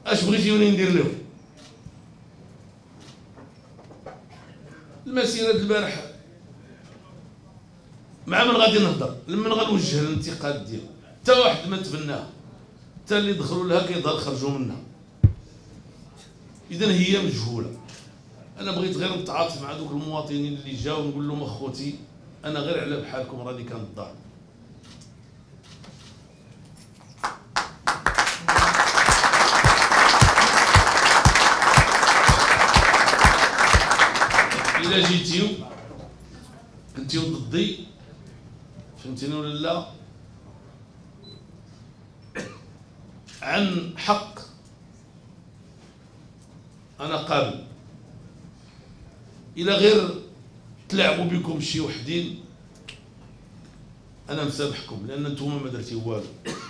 اش بغيتيوني ندير لهم؟ المسيره د البارح مع من غادي نهضر، لمن غنوجه الانتقاد ديالو، حتى واحد ما تبناها، حتى اللي دخلوا لها كيظهر خرجوا منها. اذا هي مجهوله. انا بغيت غير نتعاطف مع دوك المواطنين اللي جاوا ونقول لهم اخوتي انا غير على بحالكم راني كنضار. الا جيتيو كنتيو ضدي فهمتيني ولا لا، عن حق انا قابل. الى غير تلعبوا بكم شي وحدين انا مسامحكم، لان نتوما ما درتي والو.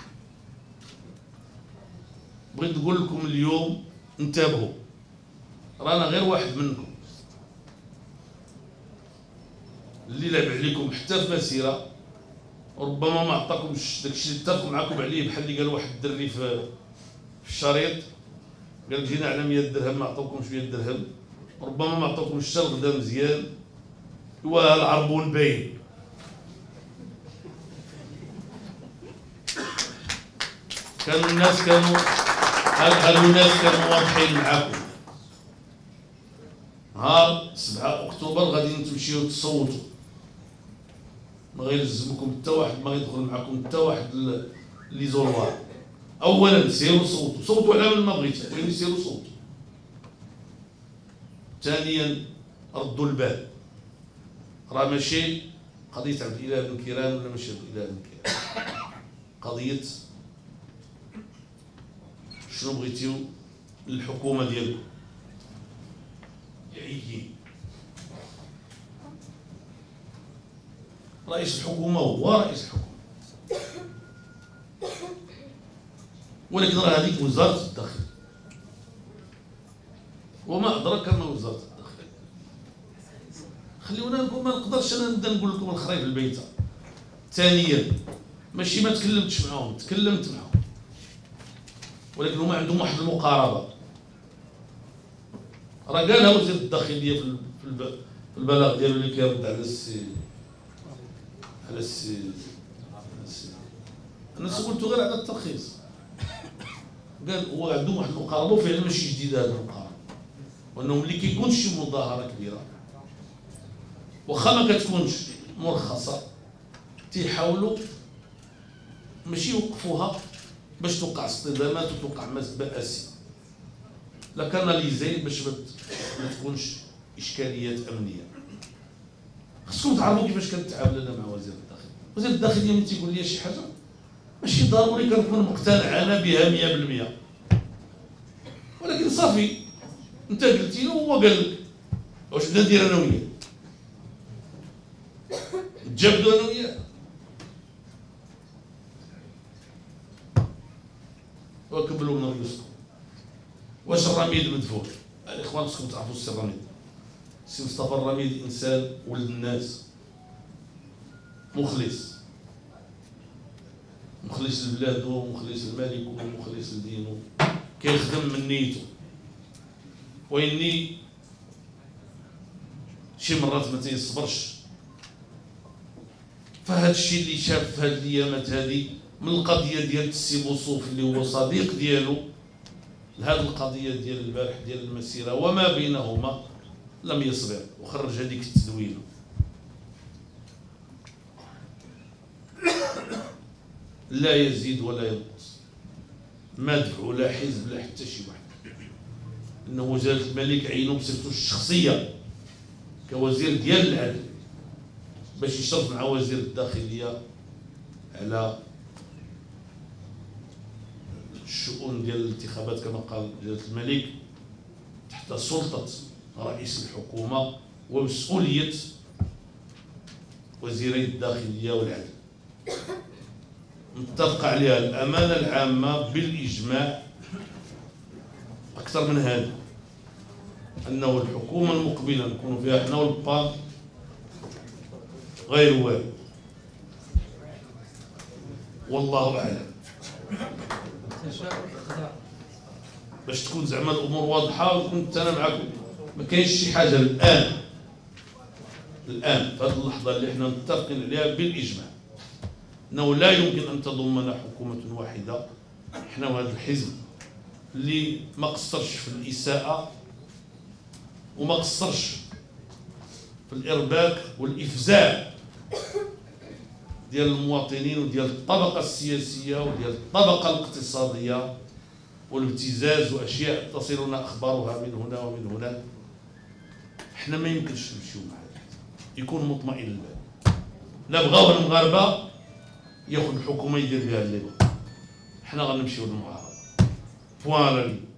بغيت نقول لكم اليوم انتبهوا، رانا غير واحد منكم اللي لعب عليكم حتى في مسيره، ربما ما عطاكمش داكشي اللي اتفقوا معكم عليه، بحال اللي قال واحد الدري في الشريط، قال جينا على 100 درهم ما عطاوكمش 100 درهم، ربما ما عطاوكمش حتى الغدا مزيان، والعربون باين. هادو الناس كانوا واضحين معاكم. نهار 7 اكتوبر غادي تمشيو تصوتوا، ما غيلزمكم حتى واحد، ما غيدخل معكم حتى واحد لي زوروار. اولا سيروا صوتوا على من ما بغيتي، ولكن سيروا صوتوا. ثانيا ردوا البال، راه ماشي قضيه عبد الاله بن كيران ولا ماشي عبد الاله بن كيران، قضيه شنو بغيتيو للحكومه ديالكم. رئيس الحكومه هو رئيس الحكومه، ولكن راه هذيك وزاره الداخل، وما ادراك ما وزاره الداخل. خليونا نقول، ما نقدرش انا نبدا نقول لكم الخريف البيته. ثانيا ماشي ما تكلمتش معاهم، تكلمت معاهم، ولكن هما عندهم واحد المقاربه. راه قالها وزير الداخليه في البلاغ ديالو اللي كيرد على السي انا سولته غير على الترخيص، قال هو عندهم واحد المقاربه، وفعلا ماشي جديده هذه المقاربه، وانهم ملي كيكون شي مظاهره كبيره واخا ما كتكونش مرخصه تيحاولوا ماشي يوقفوها باش توقع اصطدامات وتوقع مآسي، لا كاناليزي باش ما تكونش اشكاليات امنيه. خصكم تعرفوا كيفاش كنتعامل انا مع وزير الداخليه. وزير الداخليه ملي تيقول لي شي حاجه ماشي ضروري كنكون مقتنع انا بها 100%، ولكن صافي انت قلتي له وهو قال لك، واش بدنا ندير انا وياه؟ نتجابدوا انا وياه؟ وكبلوا من رؤوسكم. واش الرميد مدفون؟ الاخوان خصكم تعرفوا السي الرميد، السي مصطفى الرميد انسان ولد الناس، مخلص لبلادو ومخلص لمالكو ومخلص لدينو، كيخدم من نيته. واني شي مرات ما تيصبرش فهاد الشيء اللي شاف في هاد الايامات هادي من القضيه ديال السي بوصوف اللي هو صديق ديالو لهذه القضيه ديال البارح ديال المسيره وما بينهما، لم يصبر وخرج هذيك التدوينه. لا يزيد ولا ينقص، ما دفعوا لا حزب لا حتى شي واحد، انه جلاله الملك عينو بصفته الشخصيه كوزير ديال العدل باش يشرف مع وزير الداخليه على الشؤون ديال الانتخابات كما قال جلاله الملك، تحت سلطه رئيس الحكومه ومسؤوليه وزيري الداخليه والعدل. متفق عليها الامانه العامه بالاجماع اكثر من هذا، انه الحكومه المقبله نكون فيها حنا والبان غير والو، والله اعلم. باش تكون زعما الامور واضحه وكنت انا معكم. ما كاينش شي حاجه الان في هذه اللحظه اللي احنا متفقين عليها بالاجماع انه لا يمكن ان تضمنا حكومه واحده. احنا وهذا الحزب اللي ما قصرش في الاساءه وما قصرش في الارباك والافزاع ديال المواطنين وديال الطبقه السياسيه وديال الطبقه الاقتصاديه والابتزاز واشياء تصلنا اخبارها من هنا ومن هنا. احنا ما يمكنش نمشيو مع هذا، يكون مطمئن البال. لا بغاوها المغاربه ياخذ الحكومه يدير بها اللي بغا، احنا غنمشيو للمعارضه. فوالا.